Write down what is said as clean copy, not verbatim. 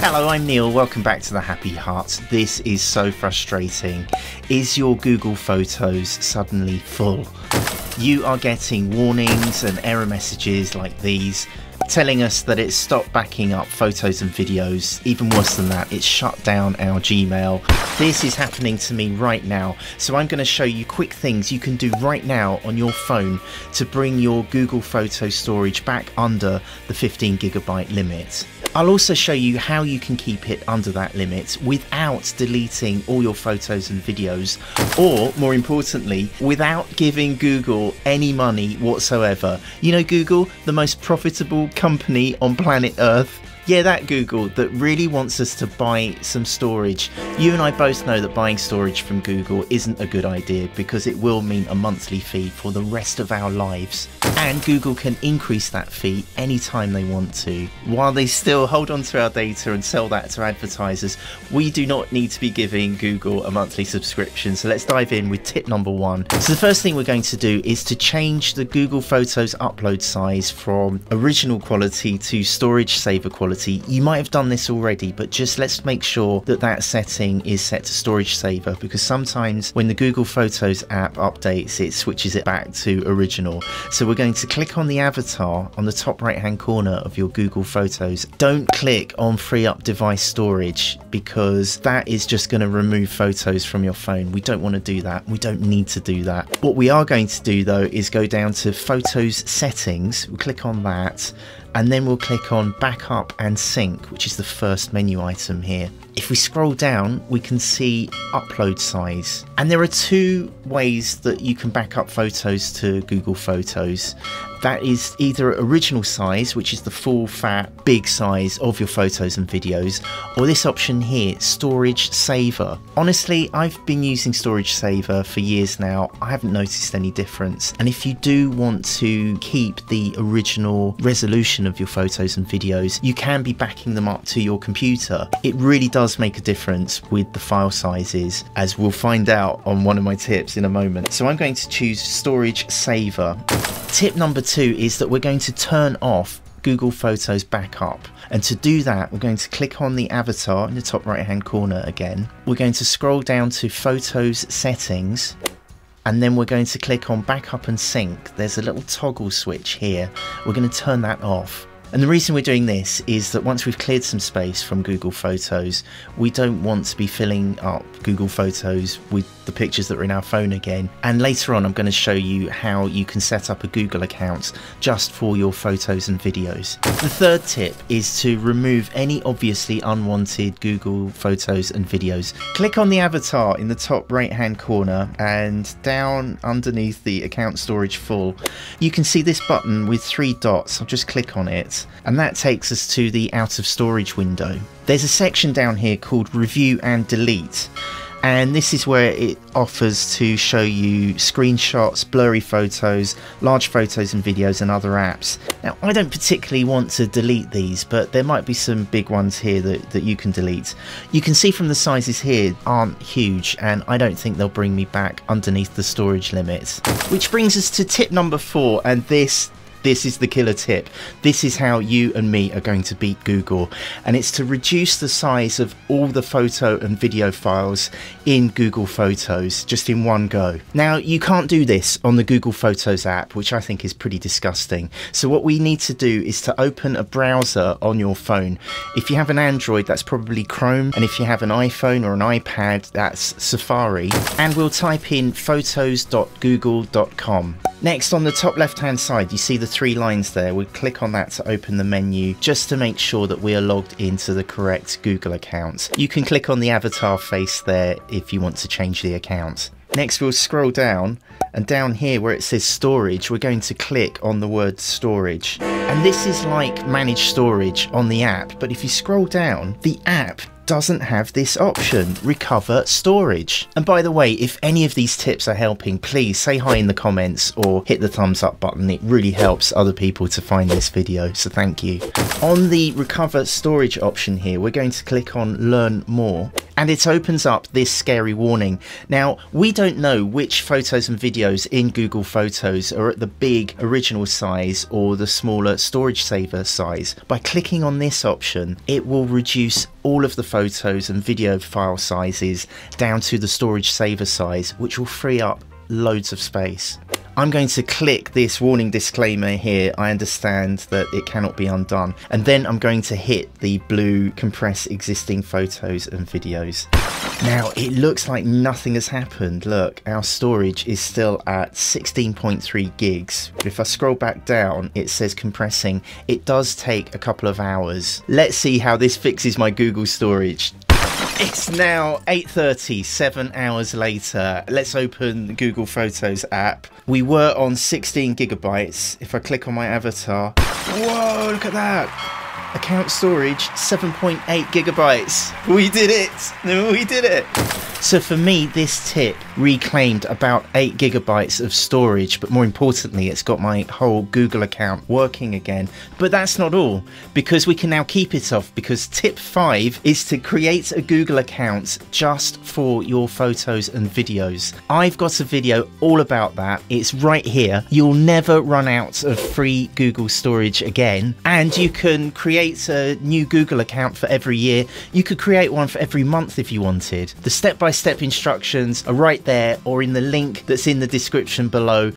Hello, I'm Neil. Welcome back to the Happy Hut. This is so frustrating. Is your Google Photos suddenly full? You are getting warnings and error messages like these telling us that it's stopped backing up photos and videos. Even worse than that, it's shut down our Gmail. This is happening to me right now, so I'm going to show you quick things you can do right now on your phone to bring your Google Photo storage back under the 15 gigabyte limit. I'll also show you how you can keep it under that limit without deleting all your photos and videos, or more importantly, without giving Google any money whatsoever. You know Google, the most profitable company on planet Earth? Yeah, that Google that really wants us to buy some storage. You and I both know that buying storage from Google isn't a good idea because it will mean a monthly fee for the rest of our lives. And Google can increase that fee anytime they want to. While they still hold on to our data and sell that to advertisers, we do not need to be giving Google a monthly subscription. So let's dive in with tip number one. So the first thing we're going to do is to change the Google Photos upload size from original quality to storage saver quality. You might have done this already, but just let's make sure that that setting is set to storage saver, because sometimes when the Google Photos app updates, it switches it back to original. So we're going to click on the avatar on the top right hand corner of your Google Photos. Don't click on free up device storage, because that is just going to remove photos from your phone. We don't want to do that. We don't need to do that. What we are going to do though is go down to Photos Settings. We'll click on that, and then we'll click on Backup and Sync, which is the first menu item here. If we scroll down, we can see upload size. And there are two ways that you can back up photos to Google Photos. That is either original size, which is the full fat big size of your photos and videos, or this option here, storage saver. Honestly, I've been using storage saver for years now. I haven't noticed any difference. And if you do want to keep the original resolution of your photos and videos, you can be backing them up to your computer. It really does make a difference with the file sizes, as we'll find out on one of my tips in a moment. So I'm going to choose storage saver. Tip number two is that we're going to turn off Google Photos Backup. And to do that, we're going to click on the avatar in the top right hand corner again. We're going to scroll down to Photos Settings, and then we're going to click on Backup and Sync. There's a little toggle switch here. We're going to turn that off. And the reason we're doing this is that once we've cleared some space from Google Photos, we don't want to be filling up Google Photos with the pictures that are in our phone again. And later on, I'm going to show you how you can set up a Google account just for your photos and videos. The third tip is to remove any obviously unwanted Google Photos and videos. Click on the avatar in the top right hand corner, and down underneath the account storage full, you can see this button with three dots. I'll just click on it, and that takes us to the out of storage window. There's a section down here called Review and Delete, and this is where it offers to show you screenshots, blurry photos, large photos and videos, and other apps. Now, I don't particularly want to delete these, but there might be some big ones here that you can delete. You can see from the sizes here aren't huge, and I don't think they'll bring me back underneath the storage limit. Which brings us to tip number four, and this is the killer tip. This is how you and me are going to beat Google, and it's to reduce the size of all the photo and video files in Google Photos just in one go. Now, you can't do this on the Google Photos app, which I think is pretty disgusting. So what we need to do is to open a browser on your phone. If you have an Android, that's probably Chrome, and if you have an iPhone or an iPad, that's Safari, and we'll type in photos.google.com. Next, on the top left hand side, you see the three lines there. We'll click on that to open the menu, just to make sure that we are logged into the correct Google account. You can click on the avatar face there if you want to change the account. Next, we'll scroll down, and down here where it says storage, we're going to click on the word storage. And this is like manage storage on the app, but if you scroll down, the app doesn't have this option, recover storage. And by the way, if any of these tips are helping, please say hi in the comments or hit the thumbs up button. It really helps other people to find this video, so thank you. On the recover storage option here, we're going to click on learn more. and it opens up this scary warning. Now, we don't know which photos and videos in Google Photos are at the big original size or the smaller storage saver size. By clicking on this option, it will reduce all of the photos and video file sizes down to the storage saver size, which will free up loads of space. I'm going to click this warning disclaimer here. I understand that it cannot be undone. And then I'm going to hit the blue compress existing photos and videos. Now it looks like nothing has happened. Look, our storage is still at 16.3 gigs. But if I scroll back down, it says compressing. It does take a couple of hours. Let's see how this fixes my Google storage. It's now 8:30, 7 hours later. Let's open the Google Photos app. We were on 16 gigabytes. If I click on my avatar, whoa, look at that. Account storage, 7.8 gigabytes. We did it. We did it. So for me, this tip reclaimed about 8 gigabytes of storage, but more importantly, it's got my whole Google account working again. But that's not all, because we can now keep it off, because tip 5 is to create a Google account just for your photos and videos. I've got a video all about that. It's right here. You'll never run out of free Google storage again, and you can create a new Google account for every year. You could create one for every month if you wanted. The step-by-step instructions are right there or in the link that's in the description below.